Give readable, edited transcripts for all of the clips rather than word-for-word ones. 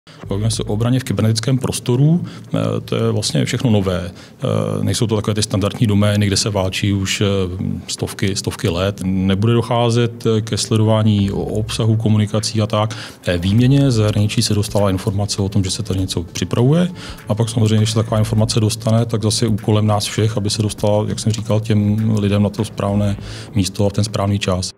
Bavíme se o obraně v kybernetickém prostoru, to je vlastně všechno nové. Nejsou to takové ty standardní domény, kde se válčí už stovky let. Nebude docházet ke sledování obsahu, komunikací a tak. Výměně zahraničí se dostala informace o tom, že se tady něco připravuje a pak samozřejmě, když se taková informace dostane, tak zase úkolem nás všech, aby se dostala, jak jsem říkal, těm lidem na to správné místo a v ten správný čas.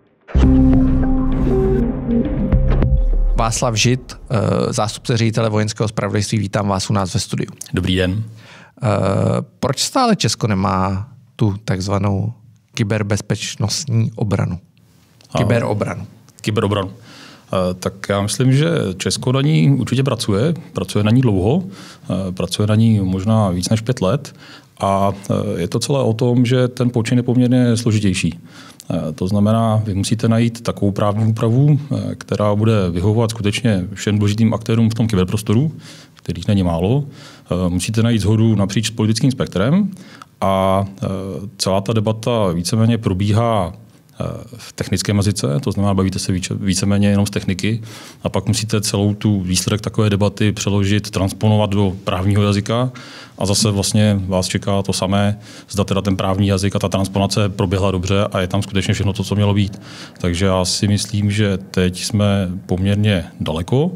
Václav Žid, zástupce ředitele Vojenského zpravodajství, vítám vás u nás ve studiu. Dobrý den. Proč stále Česko nemá tu takzvanou kyberbezpečnostní obranu? Kyberobranu. Tak já myslím, že Česko na ní určitě pracuje na ní dlouho, pracuje na ní možná víc než 5 let a je to celé o tom, že ten počin je poměrně složitější. To znamená, vy musíte najít takovou právní úpravu, která bude vyhovovat skutečně všem důležitým aktérům v tom kyberprostoru, kterých není málo. Musíte najít shodu napříč politickým spektrem a celá ta debata víceméně probíhá v technickém jazyce, to znamená, bavíte se víceméně jenom z techniky a pak musíte celou tu výsledek takové debaty přeložit, transponovat do právního jazyka a zase vlastně vás čeká to samé, zda teda ten právní jazyk a ta transponace proběhla dobře a je tam skutečně všechno to, co mělo být. Takže já si myslím, že teď jsme poměrně daleko,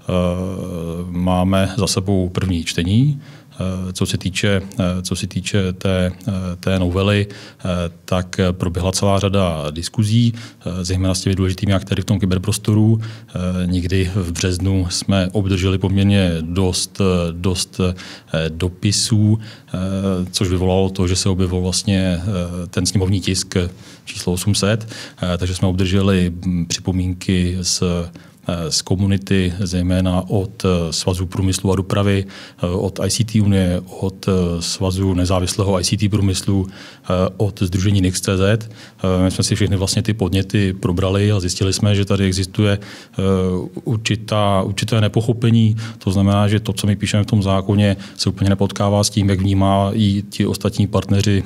máme za sebou první čtení. Co se týče té novely, tak proběhla celá řada diskuzí, zejména s těmi důležitými aktéry v tom kyberprostoru. Někdy v březnu jsme obdrželi poměrně dost dopisů, což vyvolalo to, že se objevil vlastně ten sněmovní tisk číslo 800, takže jsme obdrželi připomínky z komunity, zejména od Svazu průmyslu a dopravy, od ICT Unie, od Svazu nezávislého ICT průmyslu, od sdružení Nix.cz. My jsme si všechny vlastně ty podněty probrali a zjistili jsme, že tady existuje určité nepochopení. To znamená, že to, co my píšeme v tom zákoně, se úplně nepotkává s tím, jak vnímají ti ostatní partneři.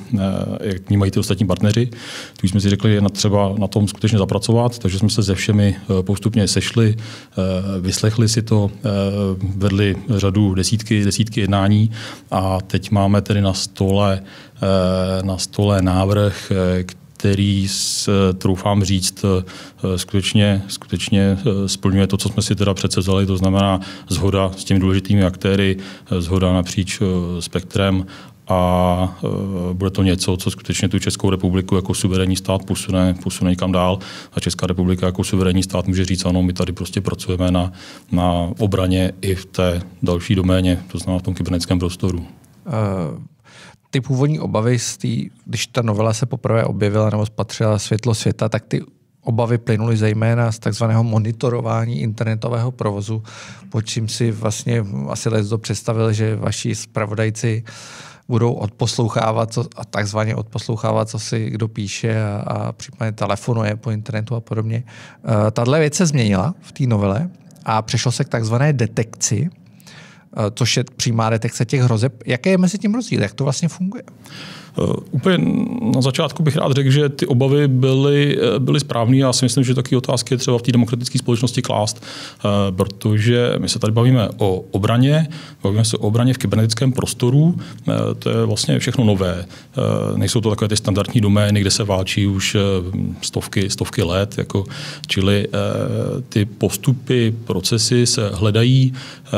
Tu jsme si řekli, že třeba na tom skutečně zapracovat, takže jsme se se všemi postupně sešli, vyslechli si to, vedli řadu desítky jednání a teď máme tedy na stole návrh, který, troufám říct, skutečně splňuje to, co jsme si teda předsevzali, to znamená shoda s těmi důležitými aktéry, shoda napříč spektrem a bude to něco, co skutečně tu Českou republiku jako suverénní stát posune někam dál a Česká republika jako suverénní stát může říct, ano, my tady prostě pracujeme na obraně i v té další doméně, to znamená v tom kybernetickém prostoru. Ty původní obavy, když ta novela se poprvé objevila nebo spatřila světlo světa, tak ty obavy plynuly zejména z takzvaného monitorování internetového provozu, pod čím si vlastně asi leckdo představil, že vaši zpravodajci budou takzvaně odposlouchávat, co si kdo píše a případně telefonuje po internetu a podobně. Tahle věc se změnila v té novele a přešlo se k takzvané detekci, což je přímá detekce těch hrozeb. Jaké je mezi tím rozdíl? Jak to vlastně funguje? Úplně na začátku bych rád řekl, že ty obavy byly správné. Já si myslím, že takové otázky je třeba v té demokratické společnosti klást, protože my se tady bavíme o obraně, bavíme se o obraně v kybernetickém prostoru, to je vlastně všechno nové. Nejsou to takové ty standardní domény, kde se válčí už stovky let, čili ty postupy, procesy se hledají,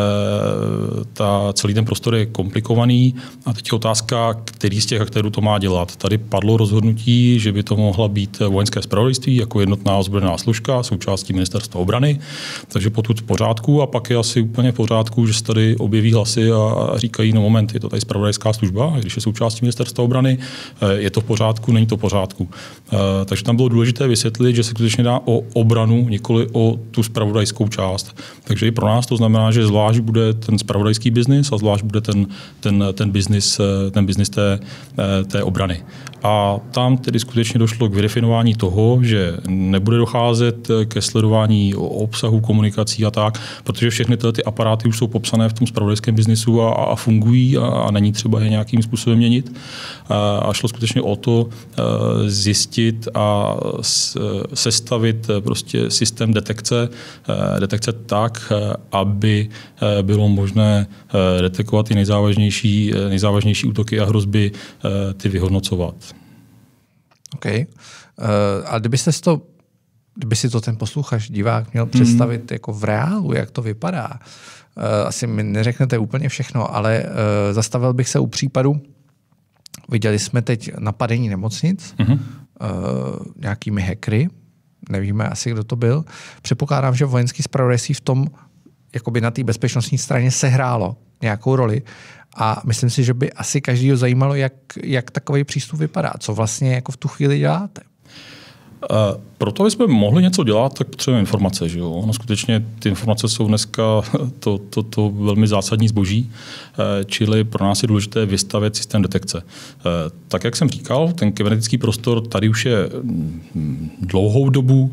celý ten prostor je komplikovaný a teď je otázka, který z těch aktérů to má dělat. Tady padlo rozhodnutí, že by to mohla být vojenské zpravodajství jako jednotná ozbrojená složka, součástí ministerstva obrany, takže potud v pořádku a pak je asi úplně v pořádku, že se tady objeví hlasy a říkají, no moment, je to tady zpravodajská služba, když je součástí ministerstva obrany, je to v pořádku, není to v pořádku. Takže tam bylo důležité vysvětlit, že se skutečně dá o obranu, nikoli o tu zpravodajskou část. Takže i pro nás to znamená, že zvlášť bude ten zpravodajský biznis a zvlášť bude ten biznis té obrany. A tam tedy skutečně došlo k vydefinování toho, že nebude docházet ke sledování obsahu, komunikací a tak, protože všechny ty aparáty už jsou popsané v tom zpravodajském biznisu a fungují a není třeba je nějakým způsobem měnit. A šlo skutečně o to zjistit a sestavit prostě systém detekce tak, aby bylo možné detekovat ty nejzávažnější útoky a hrozby, ty vyhodnocovat. OK. A kdyby si to ten posluchač, divák měl představit jako v reálu, jak to vypadá, asi mi neřeknete úplně všechno, ale zastavil bych se u případu, viděli jsme teď napadení nemocnic nějakými hackery, nevíme asi, kdo to byl. Předpokládám, že vojenský zpravodajství v tom jakoby na té bezpečnostní straně sehrálo nějakou roli. A myslím si, že by asi každýho zajímalo, jak takový přístup vypadá. Co vlastně jako v tu chvíli děláte? Proto, aby jsme mohli něco dělat, tak potřebujeme informace. Že jo? Ono skutečně ty informace jsou dneska to velmi zásadní zboží, čili pro nás je důležité vystavět systém detekce. Tak, jak jsem říkal, ten kybernetický prostor tady už je dlouhou dobu.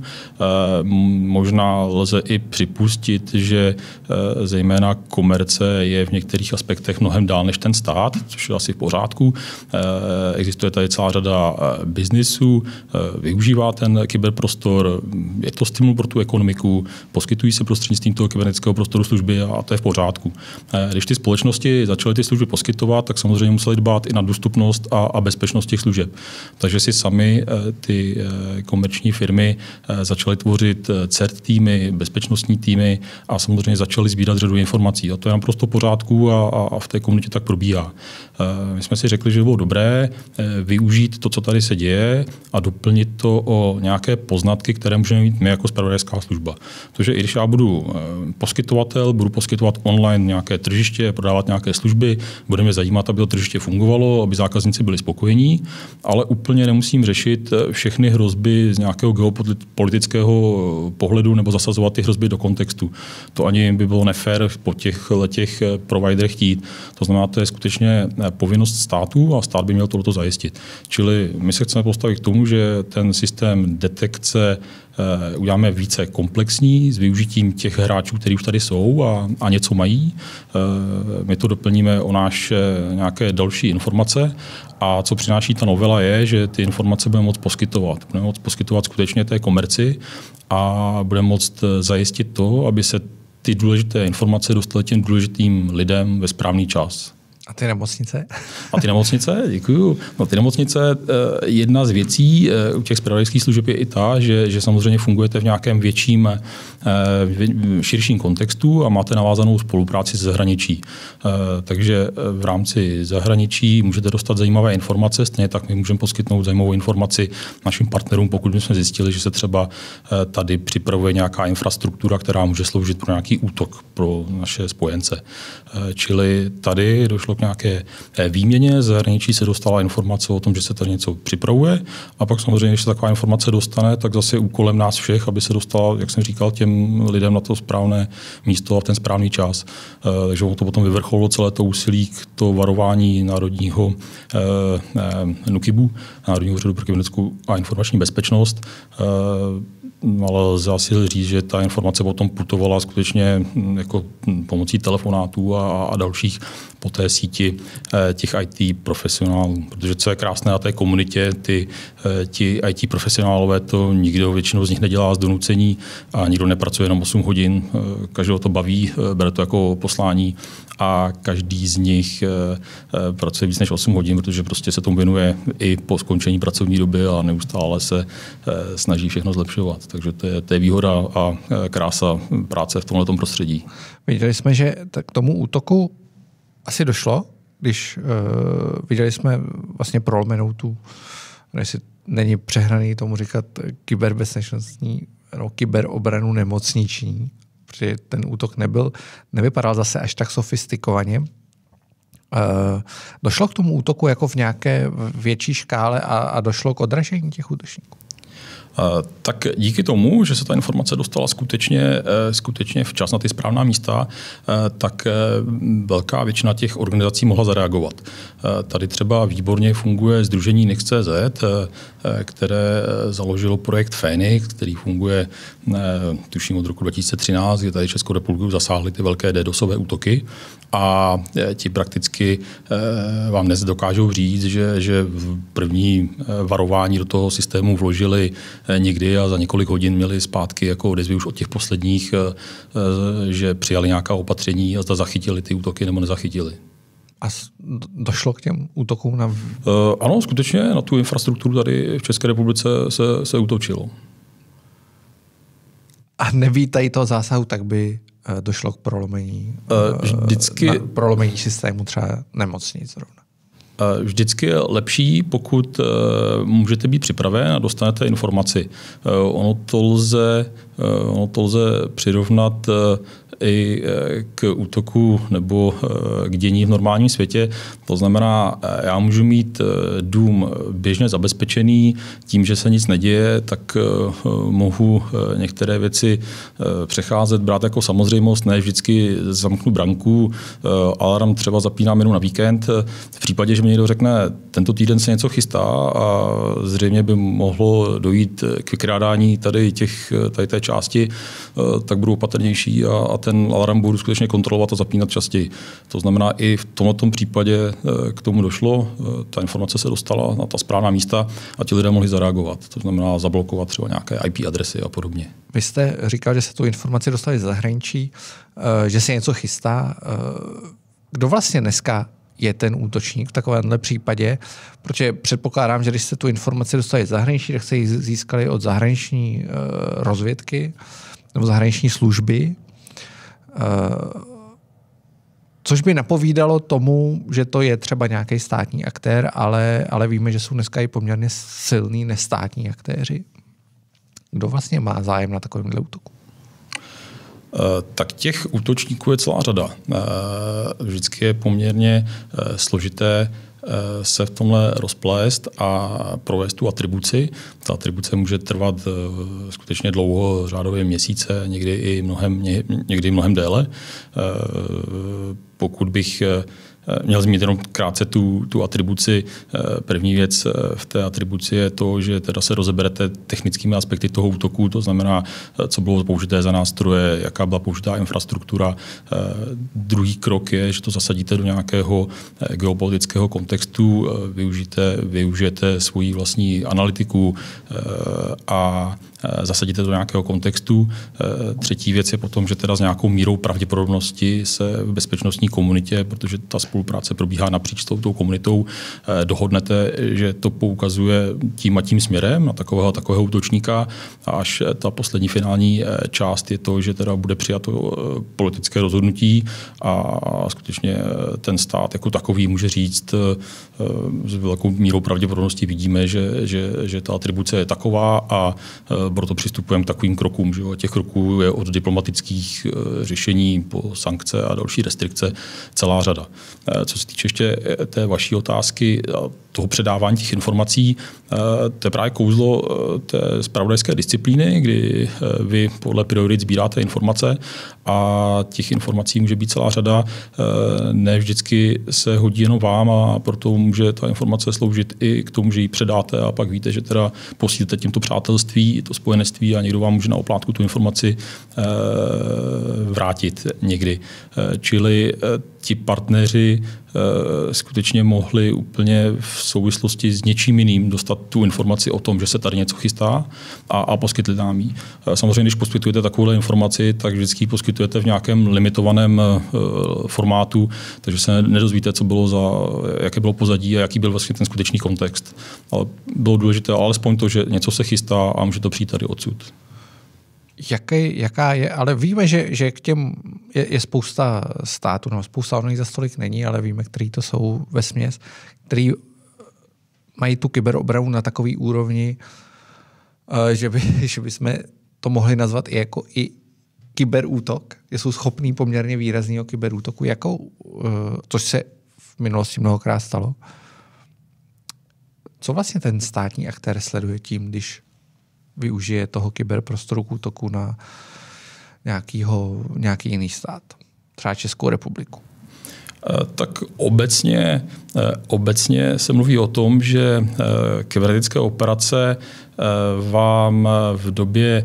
Možná lze i připustit, že zejména komerce je v některých aspektech mnohem dál než ten stát, což je asi v pořádku. Existuje tady celá řada biznisů, využívá ten kyberprostor, je to stimul pro tu ekonomiku, poskytují se prostřednictvím toho kybernetického prostoru služby a to je v pořádku. Když ty společnosti začaly ty služby poskytovat, tak samozřejmě museli dbát i na dostupnost a bezpečnost těch služeb. Takže si sami ty komerční firmy začaly tvořit CERT týmy, bezpečnostní týmy a samozřejmě začaly sbírat řadu informací. A to je naprosto v pořádku a v té komunitě tak probíhá. My jsme si řekli, že by bylo dobré využít to, co tady se děje a doplnit to o nějaké poznatky, které můžeme mít my jako zpravodajská služba. Protože i když já budu poskytovatel, budu poskytovat online nějaké tržiště, prodávat nějaké služby, bude mě zajímat, aby to tržiště fungovalo, aby zákazníci byli spokojení, ale úplně nemusím řešit všechny hrozby z nějakého geopolitického pohledu nebo zasazovat ty hrozby do kontextu. To ani by bylo nefér po těch providerech chtít. To znamená, to je skutečně povinnost státu a stát by měl tohleto zajistit. Čili my se chceme postavit k tomu, že ten systém detekce uděláme více komplexní s využitím těch hráčů, kteří už tady jsou a něco mají. My to doplníme o naše nějaké další informace a co přináší ta novela je, že ty informace budeme moct poskytovat. Budeme moct poskytovat skutečně té komerci a budeme moct zajistit to, aby se ty důležité informace dostaly těm důležitým lidem ve správný čas. A ty nemocnice? A ty nemocnice, děkuju. No, ty nemocnice, jedna z věcí u těch zpravodajských služeb je i ta, že samozřejmě fungujete v nějakém větším, širším kontextu a máte navázanou spolupráci se zahraničí. Takže v rámci zahraničí můžete dostat zajímavé informace, stejně tak my můžeme poskytnout zajímavou informaci našim partnerům, pokud bychom zjistili, že se třeba tady připravuje nějaká infrastruktura, která může sloužit pro nějaký útok pro naše spojence. Čili tady došlo k nějaké výměně, z zahraničí se dostala informace o tom, že se tady něco připravuje a pak samozřejmě, když se taková informace dostane, tak zase úkolem nás všech, aby se dostala, jak jsem říkal, těm lidem na to správné místo a v ten správný čas. Takže to potom vyvrcholilo celé to úsilí k to varování národního NÚKIBu, Národního úřadu pro kybernetickou a informační bezpečnost, ale lze asi říct, že ta informace potom putovala skutečně jako pomocí telefonátů a dalších po té síti těch IT profesionálů. Protože co je krásné na té komunitě, ti IT profesionálové, to nikdo, většinou z nich nedělá z donucení a nikdo nepracuje jenom 8 hodin. Každého to baví, bere to jako poslání a každý z nich pracuje víc než 8 hodin, protože prostě se tomu věnuje i po skončení pracovní doby a neustále se snaží všechno zlepšovat. Takže to je výhoda a krása práce v tomhletom prostředí. Viděli jsme, že k tomu útoku asi došlo, když viděli jsme vlastně prolomenou tu, jestli není přehraný tomu říkat kyberbezpečnostní, no, kyberobranu nemocniční, protože ten útok nevypadal zase až tak sofistikovaně. Došlo k tomu útoku jako v nějaké větší škále a došlo k odražení těch útočníků? Tak díky tomu, že se ta informace dostala skutečně včas na ty správná místa, tak velká většina těch organizací mohla zareagovat. Tady třeba výborně funguje sdružení Nix.cz, které založilo projekt Fénix, který funguje tuším od roku 2013, kdy tady Českou republiku zasáhly ty velké DDoSové útoky a ti prakticky vám dnes dokážou říct, že v první varování do toho systému vložili někdy a za několik hodin měli zpátky jako odezvy už od těch posledních, že přijali nějaká opatření a zda zachytili ty útoky nebo nezachytili. A došlo k těm útokům na... Ano, skutečně na tu infrastrukturu tady v České republice se útočilo. A nevítají toho zásahu, tak by došlo k prolomení, prolomení systému třeba nemocnic zrovna. Vždycky je lepší, pokud můžete být připraven a dostanete informaci. Ono to lze přirovnat i k útoku nebo k dění v normálním světě. To znamená, já můžu mít dům běžně zabezpečený, tím, že se nic neděje, tak mohu některé věci přecházet, brát jako samozřejmost, ne vždycky zamknu branku, alarm třeba zapínám jenom na víkend. V případě, že mi někdo řekne, tento týden se něco chystá a zřejmě by mohlo dojít k vykrádání tady té části, tak budu opatrnější a ten alarm budu skutečně kontrolovat a zapínat častěji. To znamená, i v tomto případě k tomu došlo, ta informace se dostala na ta správná místa a ti lidé mohli zareagovat. To znamená zablokovat třeba nějaké IP adresy a podobně. Vy jste říkal, že se tu informaci dostali z zahraničí, že se něco chystá. Kdo vlastně dneska je ten útočník v takovémhle případě? Protože předpokládám, že když jste tu informaci dostali z zahraničí, tak jste ji získali od zahraniční rozvědky nebo zahraniční služby. Což by napovídalo tomu, že to je třeba nějaký státní aktér, ale víme, že jsou dneska i poměrně silní nestátní aktéři. Kdo vlastně má zájem na takovémhle útoku? Tak těch útočníků je celá řada. Vždycky je poměrně složité se v tomhle rozplést a provést tu atribuci. Ta atribuce může trvat skutečně dlouho, řádově měsíce, někdy mnohem déle. Pokud bych měl zmínit jenom krátce tu atribuci. První věc v té atribuci je to, že teda se rozeberete technickými aspekty toho útoku, to znamená, co bylo použité za nástroje, jaká byla použitá infrastruktura. Druhý krok je, že to zasadíte do nějakého geopolitického kontextu, využijete svoji vlastní analytiku a zasadíte do nějakého kontextu. Třetí věc je potom, že teda s nějakou mírou pravděpodobnosti se v bezpečnostní komunitě, protože ta spolupráce probíhá napříč tou komunitou, dohodnete, že to poukazuje tím a tím směrem na takového útočníka a až ta poslední finální část je to, že teda bude přijato politické rozhodnutí a skutečně ten stát jako takový může říct s velkou mírou pravděpodobnosti vidíme, že ta atribuce je taková a proto přistupujeme k takovým krokům. Že? Těch kroků je od diplomatických řešení po sankce a další restrikce celá řada. Co se týče ještě té vaší otázky, toho předávání těch informací, to je právě kouzlo té zpravodajské disciplíny, kdy vy podle priorit sbíráte informace a těch informací může být celá řada. Ne vždycky se hodí jenom vám a proto může ta informace sloužit i k tomu, že ji předáte a pak víte, že teda posílíte tímto přátelství, to spojenectví a někdo vám může na oplátku tu informaci vrátit někdy. Čili ti partneři skutečně mohli úplně v souvislosti s něčím jiným dostat tu informaci o tom, že se tady něco chystá a poskytli nám ji. Samozřejmě, když poskytujete takovou informaci, tak vždycky poskytujete v nějakém limitovaném formátu, takže se nedozvíte, jaké bylo pozadí a jaký byl vlastně ten skutečný kontext. Ale bylo důležité alespoň to, že něco se chystá a může to přijít tady odsud. Jaká je, ale víme, že k těm je spousta států, no spousta oných za stolik není, ale víme, který to jsou vesměs, který mají tu kyberobranu na takový úrovni, že bychom to mohli nazvat i jako i kyberútok, že jsou schopní poměrně výrazného kyberútoku, což se v minulosti mnohokrát stalo. Co vlastně ten státní aktér sleduje tím, když využije toho kyberprostoru k útoku na nějaký jiný stát, třeba Českou republiku? Tak obecně se mluví o tom, že kybernetické operace vám v době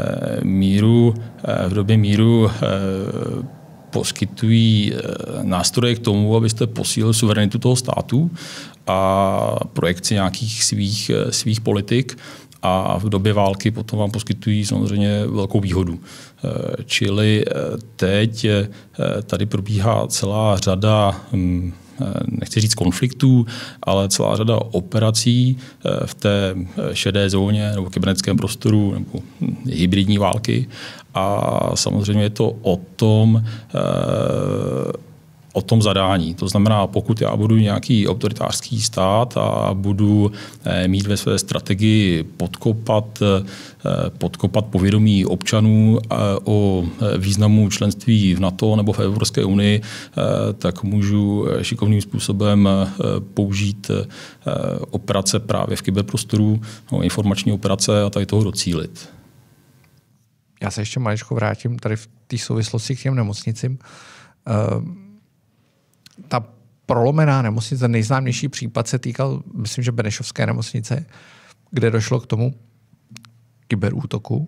míru poskytují nástroje k tomu, abyste posílili suverenitu toho státu a projekci nějakých svých politik, a v době války potom vám poskytují samozřejmě velkou výhodu. Čili teď tady probíhá celá řada, nechci říct konfliktů, ale celá řada operací v té šedé zóně nebo kybernetickém prostoru nebo hybridní války. A samozřejmě je to o tom zadání. To znamená, pokud já budu nějaký autoritářský stát a budu mít ve své strategii podkopat povědomí občanů o významu členství v NATO nebo v Evropské unii, tak můžu šikovným způsobem použít operace právě v kyberprostoru, informační operace a tady toho docílit. Já se ještě maličko vrátím tady v té souvislosti k těm nemocnicím. Ta prolomená nemocnice, nejznámější případ se týkal, myslím, že Benešovské nemocnice, kde došlo k tomu kyberútoku.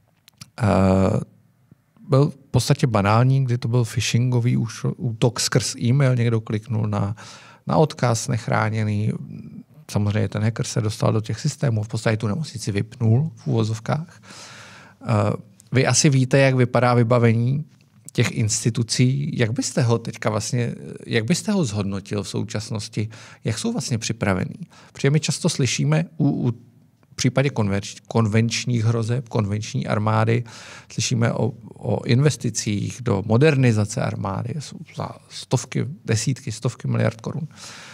Byl v podstatě banální, kdy to byl phishingový útok skrz e-mail, někdo kliknul na odkaz nechráněný. Samozřejmě ten hacker se dostal do těch systémů, v podstatě tu nemocnici vypnul v úvozovkách. Vy asi víte, jak vypadá vybavení těch institucí. Jak byste ho zhodnotil v současnosti? Jak jsou vlastně připravení? Protože my často slyšíme v případě konvenčních hrozeb, konvenční armády, slyšíme o investicích do modernizace armády. Jsou za stovky miliard korun.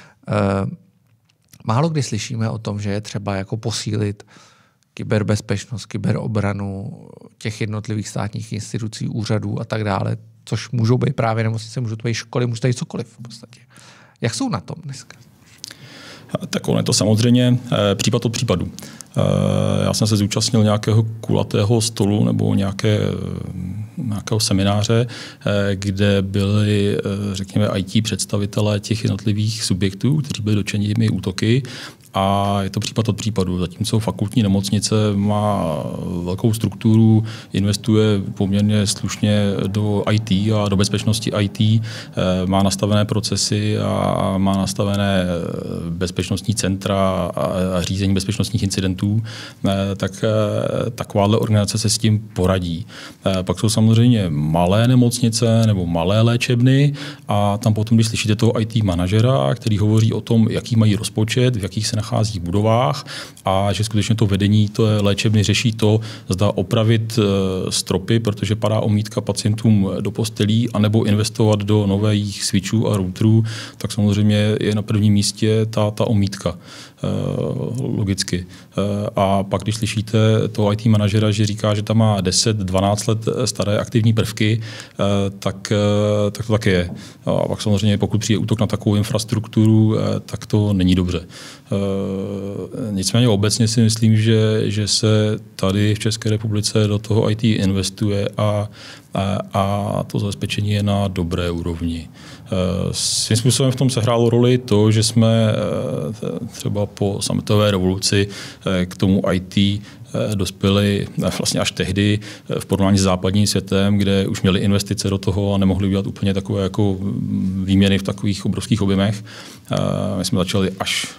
Málo kdy slyšíme o tom, že je třeba jako posílit kyberbezpečnost, kyberobranu těch jednotlivých státních institucí, úřadů a tak dále, což můžou být právě nemocnice, můžou to být školy, můžou to být cokoliv v podstatě. Jak jsou na tom dneska? Tak ono je to samozřejmě případ od případu. Já jsem se zúčastnil nějakého kulatého stolu nebo nějakého semináře, kde byli, řekněme, IT představitelé těch jednotlivých subjektů, kteří byli dotčeni těmi útoky. A je to případ od případu. Zatímco fakultní nemocnice má velkou strukturu, investuje poměrně slušně do IT a do bezpečnosti IT, má nastavené procesy a má nastavené bezpečnostní centra a řízení bezpečnostních incidentů, tak takováhle organizace se s tím poradí. Pak jsou samozřejmě malé nemocnice nebo malé léčebny a tam potom, když slyšíte toho IT manažera, který hovoří o tom, jaký mají rozpočet, v jakých se nachází v budovách a že skutečně to vedení té léčebny řeší to, zda opravit stropy, protože padá omítka pacientům do postelí, anebo investovat do nových switchů a routerů, tak samozřejmě je na prvním místě ta omítka. Logicky. A pak, když slyšíte toho IT manažera, že říká, že tam má 10-12 let staré aktivní prvky, tak to tak je. A pak samozřejmě, pokud přijde útok na takovou infrastrukturu, tak to není dobře. Nicméně obecně si myslím, že se tady v České republice do toho IT investuje a to zabezpečení je na dobré úrovni. Svým způsobem v tom sehrálo roli to, že jsme třeba po sametové revoluci k tomu IT dospěli vlastně až tehdy v porovnání s západním světem, kde už měli investice do toho a nemohli udělat úplně takové jako výměny v takových obrovských objemech. My jsme začali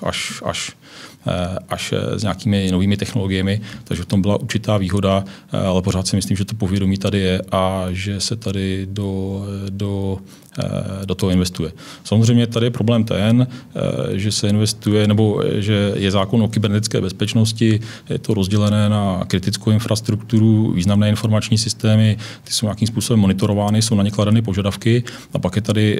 až s nějakými novými technologiemi, takže v tom byla určitá výhoda, ale pořád si myslím, že to povědomí tady je a že se tady do toho investuje. Samozřejmě tady je problém ten, že se investuje, nebo že je zákon o kybernetické bezpečnosti, je to rozdělené na kritickou infrastrukturu, významné informační systémy, ty jsou nějakým způsobem monitorovány, jsou na ně kladeny požadavky a pak je tady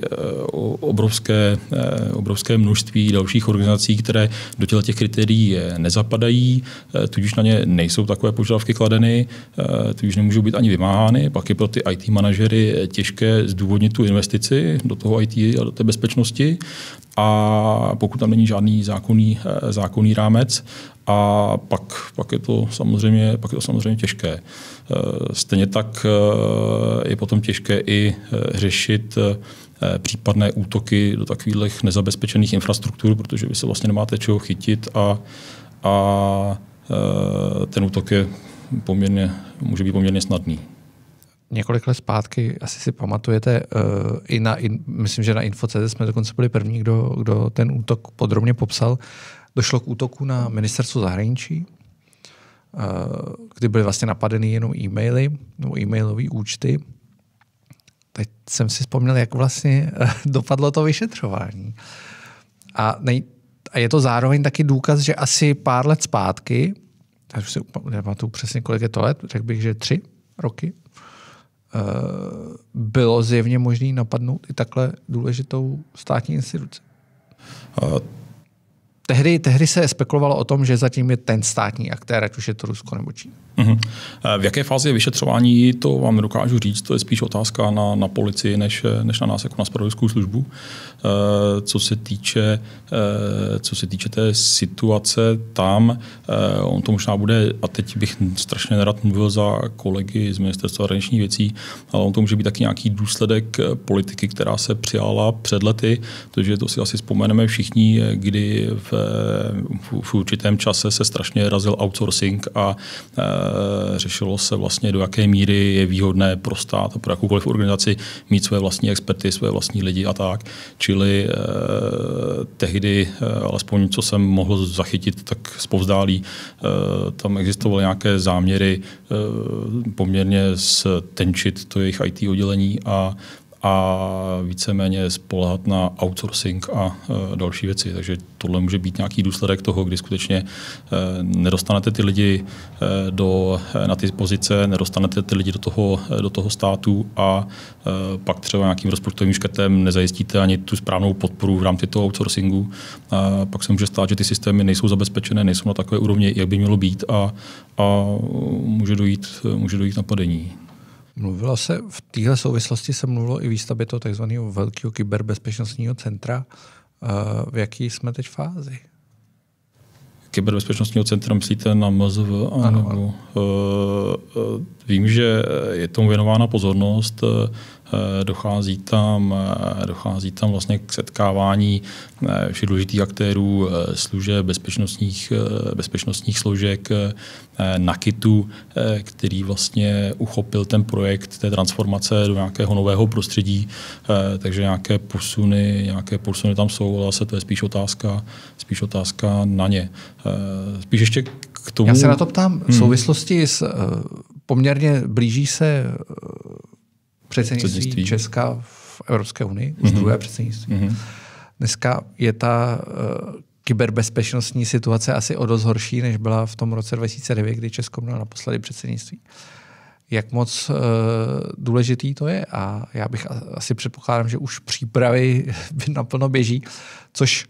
obrovské množství dalších organizací, které do těch kritérií nezapadají, tudíž na ně nejsou takové požadavky kladeny, tudíž nemůžou být ani vymáhány, pak je pro ty IT manažery těžké zdůvodnit tu investici, investici do toho IT a do té bezpečnosti, a pokud tam není žádný zákonný rámec, a pak je to samozřejmě těžké. Stejně tak je potom těžké i řešit případné útoky do takových nezabezpečených infrastruktur, protože vy se vlastně nemáte čeho chytit a ten útok může být poměrně snadný. Několik let zpátky, asi si pamatujete, myslím, že na Info.cz jsme dokonce byli první, kdo ten útok podrobně popsal. Došlo k útoku na ministerstvo zahraničí, kdy byly vlastně napadeny jenom e-maily nebo e-mailové účty. Teď jsem si vzpomněl, jak vlastně dopadlo to vyšetřování. A je to zároveň taky důkaz, že asi pár let zpátky, tak už si nepamatuju přesně, kolik je to let, řekl bych, že 3 roky, bylo zjevně možné napadnout i takhle důležitou státní instituci. Tehdy se spekulovalo o tom, že zatím je ten státní aktér, ať už je to Rusko nebo Čína. V jaké fázi je vyšetřování, to vám nedokážu říct, to je spíš otázka na policii, než na nás jako na zpravodajskou službu. Co se týče té situace tam, on to možná bude, a teď bych strašně nerad mluvil za kolegy z Ministerstva zahraničních věcí, ale on to může být taky nějaký důsledek politiky, která se přijala před lety, protože to si asi vzpomeneme všichni, kdy v určitém čase se strašně razil outsourcing a řešilo se vlastně, do jaké míry je výhodné pro stát a pro jakoukoliv organizaci mít své vlastní experty, své vlastní lidi a tak. Čili tehdy, alespoň co jsem mohl zachytit, tak zpovzdálí, tam existovaly nějaké záměry poměrně stenčit to jejich IT oddělení a víceméně spoléhat na outsourcing a další věci. Takže tohle může být nějaký důsledek toho, kdy skutečně nedostanete ty lidi na ty pozice, nedostanete ty lidi do toho státu a pak třeba nějakým rozpočtovým škrtem nezajistíte ani tu správnou podporu v rámci toho outsourcingu. A pak se může stát, že ty systémy nejsou zabezpečené, nejsou na takové úrovni, jak by mělo být a může dojít napadení. Mluvilo se, v téhle souvislosti se mluvilo i výstavbě toho takzvaného velkého kyberbezpečnostního centra. V jaký jsme teď fázi? Kyberbezpečnostního centra myslíte na MZV? Ano. Vím, že je tomu věnována pozornost. Dochází tam vlastně k setkávání všech důležitých aktérů, služeb, bezpečnostních složek, NAKITu, který vlastně uchopil ten projekt té transformace do nějakého nového prostředí, takže nějaké posuny tam jsou, ale zase to je spíš otázka na ně. Spíš ještě k tomu... Já se na to ptám v souvislosti s poměrně blíží se předsednictví Česka v Evropské unii, už druhé předsednictví. Dneska je ta kyberbezpečnostní situace asi o dost horší, než byla v tom roce 2009, kdy Česko mělo naposledy předsednictví. Jak moc důležitý to je? A já bych asi předpokládám, že už přípravy naplno běží, což,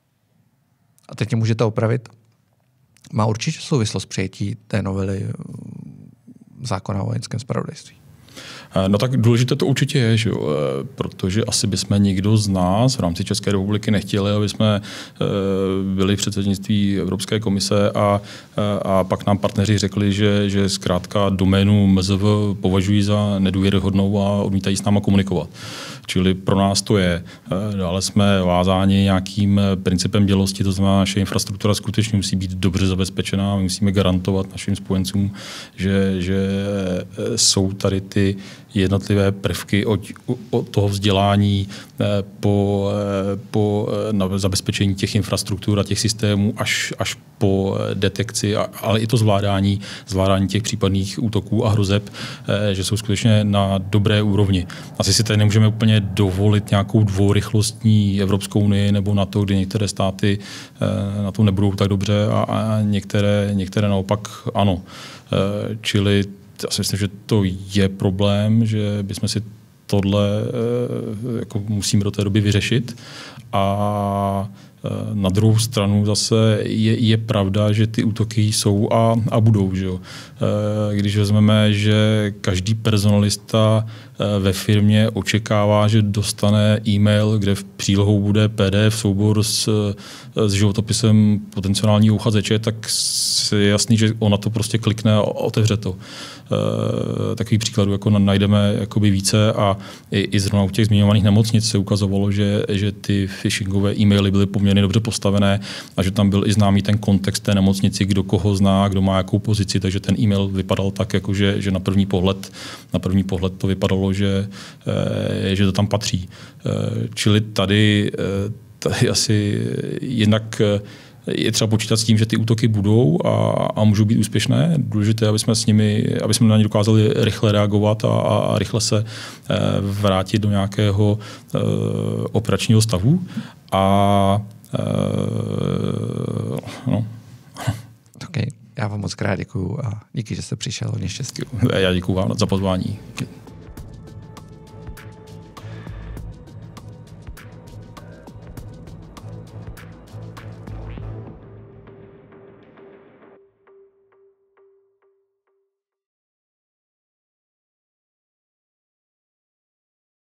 a teď mě můžete opravit, má určitě souvislost přijetí té novely zákona o vojenském zpravodajství. No tak důležité to určitě je, že jo? Protože asi bychom nikdo z nás v rámci České republiky nechtěli, aby jsme byli v předsednictví Evropské komise a pak nám partneři řekli, že zkrátka doménu MZV považují za nedůvěryhodnou a odmítají s náma komunikovat. Čili pro nás to je. Dále jsme vázáni nějakým principem dělosti, to znamená, naše infrastruktura skutečně musí být dobře zabezpečená, my musíme garantovat našim spojencům, že jsou tady ty jednotlivé prvky od toho vzdělání po zabezpečení těch infrastruktur a těch systémů až po detekci, ale i to zvládání těch případných útoků a hrozeb, že jsou skutečně na dobré úrovni. Asi si tady nemůžeme úplně dovolit nějakou dvourychlostní Evropskou unii nebo na to, kdy některé státy na tom nebudou tak dobře a některé naopak ano. Čili já si myslím, že to je problém, že bychom si tohle jako musíme do té doby vyřešit a Na druhou stranu zase je pravda, že ty útoky jsou a budou. Že jo? Když vezmeme, že každý personalista ve firmě očekává, že dostane e-mail, kde v přílohou bude PDF soubor s životopisem potenciálního uchazeče, tak je jasný, že on na to prostě klikne a otevře to. Takový příkladů jako najdeme jakoby více a i zrovna u těch zmiňovaných nemocnic se ukazovalo, že ty phishingové e-maily byly poměrně dobře postavené a že tam byl i známý ten kontext té nemocnici, kdo koho zná, kdo má jakou pozici, takže ten e-mail vypadal tak, jako že na první pohled to vypadalo, že to tam patří. Čili tady asi jednak je třeba počítat s tím, že ty útoky budou a můžou být úspěšné. Důležité, aby jsme na ně dokázali rychle reagovat a rychle se vrátit do nějakého operačního stavu. Okay. Já vám moc krát děkuju a díky, že jste přišel. Hodně štěstí. Já děkuju vám za pozvání.